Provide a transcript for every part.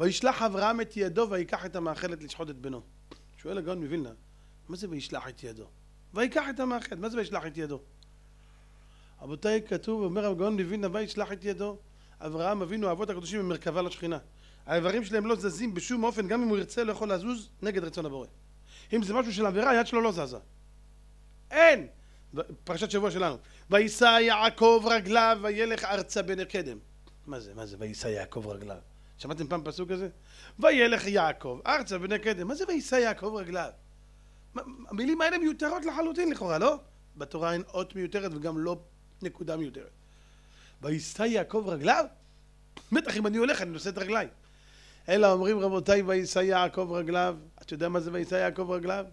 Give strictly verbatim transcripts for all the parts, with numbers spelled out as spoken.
וישלח אברהם את ידו ויקח את המאכלת לשחוט את בנו. שואל הגאון מווילנה, מה זה וישלח את ידו? ויקח את המאכלת, מה זה וישלח את ידו? רבותיי, כתוב, אומר הגאון מווילנה, וישלח את ידו. אברהם אבינו, האבות הקדושים, הם מרכבה לשכינה. האיברים שלהם לא זזים בשום אופן, גם אם הוא ירצה לא יכול לזוז נגד רצון הבורא. אם זה משהו של עבירה, היד שלו לא זזה. אין! פרשת שבוע שלנו. ויישא יעקב רגליו וילך ארצה בני קדם. מה זה? מה זה? ויישא יעקב רגליו. שמעתם פעם פסוק כזה? וילך יעקב ארצה בני קדם. מה זה ויישא יעקב רגליו? המילים האלה מיותרות לחלוטין לכאורה, לא? בתורה אין אות מיותרת וגם לא נקודה מיותרת. ויישא יעקב רגליו? בטח אם אני הולך אני נושא את רגליי. אלא אומרים רבותיי ויישא יעקב רגליו. אתה יודע מה זה ויישא יעקב רגליו?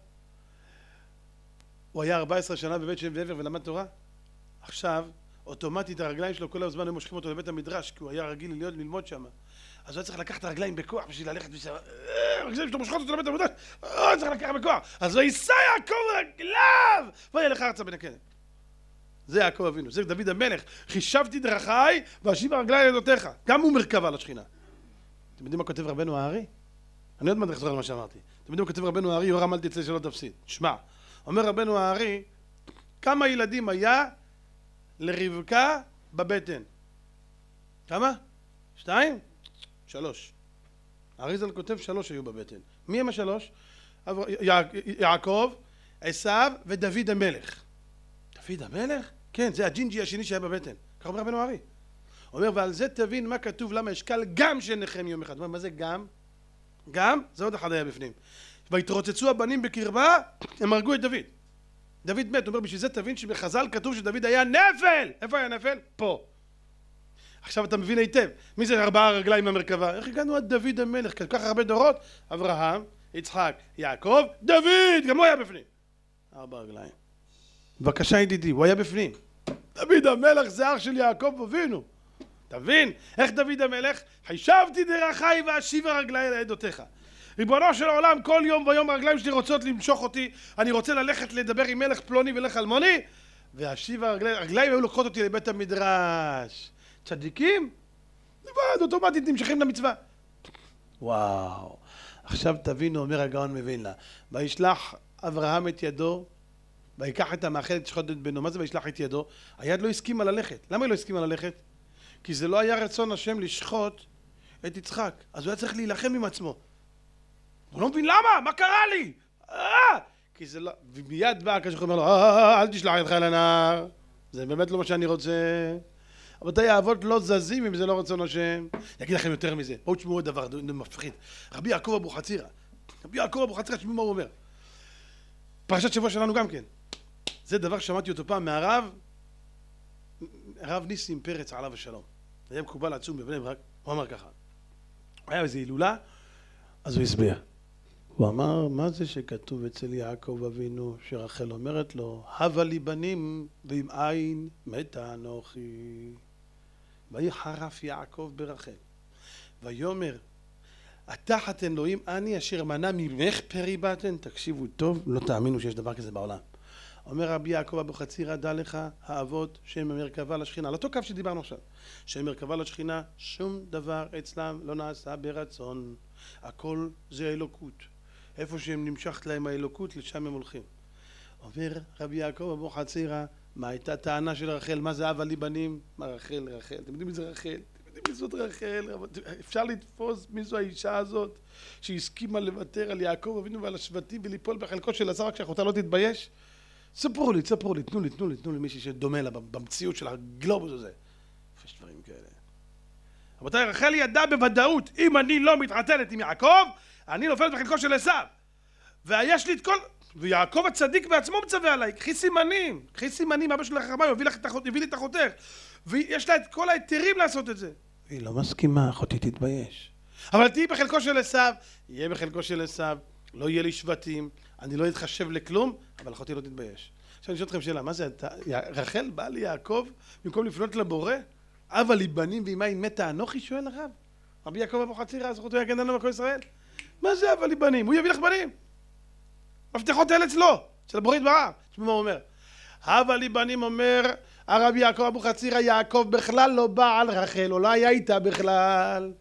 הוא היה ארבע עשרה שנה בבית שם ועבר ולמד תורה. עכשיו, אוטומטית הרגליים שלו כל הזמן הם מושכים אותו לבית המדרש, כי הוא היה רגיל להיות ללמוד שם. אז הוא היה צריך לקחת את הרגליים בכוח בשביל ללכת בשביל... הרגליים שלו מושכות אותו לבית המדרש, הוא צריך לקחת בכוח. אז ויישא יעקב רגליו וילך ארצה בני קדם. זה יעקב אבינו, זה דוד המלך. חישבתי דרכיי ואשיב הרגליי אל עדותיך. גם הוא מרכבה לשכינה. אתם יודעים מה כותב רבנו הארי? אני עוד מעט אחזור על מה שאמרתי. אתם יודעים מה כותב רבנו הארי? יורם אל תצא שלא תפסיד. שמע, אומר רבנו הארי, כמה ילדים היה לרבקה בבטן? כמה? שתיים? שלוש. האריזל כותב שלוש היו בבטן. מי הם השלוש? יעקב, עשיו ודוד המלך. דוד המלך? כן, זה הג'ינג'י השני שהיה בבטן. כך אומר רבנו הארי. אומר, ועל זה תבין מה כתוב, למה אשקל גם שניכם יום אחד. מה זה גם? גם? זה עוד אחד היה בפנים. והתרוצצו הבנים בקרבה, הם הרגו את דוד. דוד מת, אומר, בשביל זה תבין שבחז"ל כתוב שדוד היה נפל! איפה היה נפל? פה. עכשיו אתה מבין היטב, מי זה ארבעה רגליים במרכבה? איך הגענו עד דוד המלך? כל כך הרבה דורות? אברהם, יצחק, יעקב, דוד! גם הוא היה בפנים. ארבע רגליים. בבקשה ידידי, הוא היה בפנים. דוד המלך זה אח של יעקב אבינו. תבין, איך דוד המלך? חישבתי דרכיי ואשיב הרגליי אל עדותיך. ריבונו של העולם, כל יום ויום הרגליים שלי רוצות למשוך אותי, אני רוצה ללכת לדבר עם מלך פלוני ולך אלמוני, ואשיב הרגליים, הרגליים היו לוקחות אותי לבית המדרש. צדיקים? לבד, אוטומטית נמשכים למצווה. וואו, עכשיו תבינו, אומר הגאון מווילנה, וישלח אברהם את ידו, ויקח את המאכלת לשחוט את בנו. מה זה וישלח את ידו? היד לא הסכימה ללכת. למה היא לא הסכימה ללכת? כי זה לא היה רצון השם לשחוט את יצחק, אז הוא היה צריך להילחם עם עצמו. הוא לא מבין למה, מה קרה לי? כי זה לא... ומיד בא הקדוש ברוך הוא אומר לו, אל תשלח ידך אל הנער, זה באמת לא מה שאני רוצה. רבותיי, האבות לא זזים אם זה לא רצון השם. יגיד לכם יותר מזה, בואו תשמעו עוד דבר מפחיד. רבי יעקב אבוחצירא, רבי יעקב אבוחצירא, תשמעו מה הוא אומר. פרשת שבוע שלנו גם כן. זה דבר ששמעתי אותו פעם מהרב, הרב ניסים פרץ עליו השלום. זה היה מקובל עצום בבני ברק, הוא אמר ככה. היה איזו הילולה, אז הוא הסביר. הוא אמר, מה זה שכתוב אצל יעקב אבינו, שרחל אומרת לו, הבה לי בנים ועם עין מתה אנוכי. ויחרף יעקב ברחל. ויאמר, התחת אלוהים אני אשר מנע ממך פרי בטן. תקשיבו טוב, לא תאמינו שיש דבר כזה בעולם. אומר רבי יעקב אבוחצירא, דע לך האבות שהם מרכבה לשכינה, על אותו קו שדיברנו עכשיו, שהם מרכבה לשכינה, שום דבר אצלם לא נעשה ברצון, הכל זה אלוקות. איפה שהם נמשכת להם האלוקות, לשם הם הולכים. אומר רבי יעקב אבוחצירא, מה הייתה טענה של רחל? מה זה הבה לי בנים? מה רחל, רחל? אתם יודעים מי זה רחל? אתם יודעים מי זאת רחל? אפשר לתפוס מי זו האישה הזאת שהסכימה לוותר על יעקב אבינו ועל השבטים וליפול בחלקו של עשרה כשאחותה לא תתבייש? ספרו לי, ספרו לי, תנו לי, תנו לי, תנו לי מישהי שדומה לה במציאות של הגלובוס הזה. יש דברים כאלה. רבותיי, רחל ידעה בוודאות, אם אני לא מתחתנת עם יעקב, אני נופלת בחלקו של עשיו. ויש לי את כל... ויעקב הצדיק בעצמו מצווה עליי, קחי סימנים, קחי סימנים, אבא שלך חרמי, הביא לי את אחותך. ויש לה את כל ההיתרים לעשות את זה. היא לא מסכימה, אחותי תתבייש. אבל תהי בחלקו של עשיו, יהיה בחלקו של עשיו, לא יהיה לי שבטים, אני לא אתחשב לכלום, אבל אחותי לא תתבייש. עכשיו אני שואל אתכם שאלה, מה זה, רחל באה ליעקב במקום לפנות לבורא? הבה לי בנים ועם עין מתה אנוכי? שואל הרב. רבי יעקב אבוחצירא, זכותו יגן לנו מכל ישראל. מה זה הבה לי בנים? הוא יביא לך בנים. מפתחות האלה אצלו, של הבורא יתברך. תשמעו מה הוא אומר. הבה לי בנים אומר, הרבי יעקב אבוחצירא, יעקב בכלל לא בא על רחל, או לא היה איתה בכלל.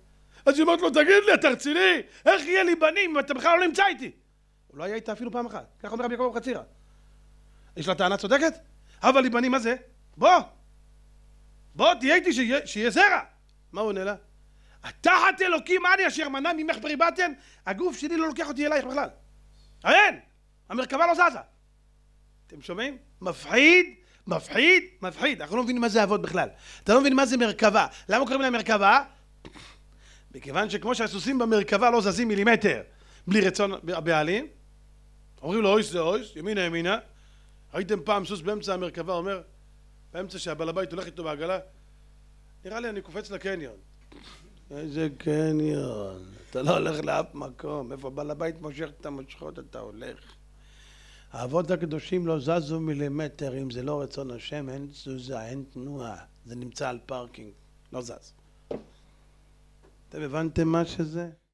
אז היא אומרת לו, תגיד לי, אתה רציני? איך יהיה לי בנים אם אתה בכלל לא נמצא איתי? הוא לא היה איתה אפילו פעם אחת. ככה אומר רבי יעקב אבוחצירא. יש לה טענה צודקת? הבה לי בנים, מה זה? בוא! בוא, תהיה איתי שיהיה, שיהיה זרע! מה הוא עונה לה? התחת אלוקים אני אשר מנע ממך פרי בטן, הגוף שלי לא לוקח אותי אלייך בכלל. אין! המרכבה לא זזה. אתם שומעים? מפחיד, מפחיד, מפחיד. אנחנו לא מבינים מה זה אבות בכלל. אתה לא מבין מה זה מרכבה. למה קוראים להם מרכבה? מכיוון שכמו שהסוסים במרכבה לא זזים מילימטר בלי רצון הבעלים, אומרים לו אויש זה אויש, ימינה ימינה. ראיתם פעם סוס באמצע המרכבה אומר, באמצע שהבעל הבית הולך איתו בעגלה, נראה לי אני קופץ לקניון. איזה קניון? אתה לא הולך לאף מקום. איפה בעל הבית מושך את המושכות אתה הולך. האבות הקדושים לא זזו מילימטר, אם זה לא רצון השם, אין תזוזה, אין תנועה. זה נמצא על פארקינג, לא זז. אתם הבנתם מה שזה?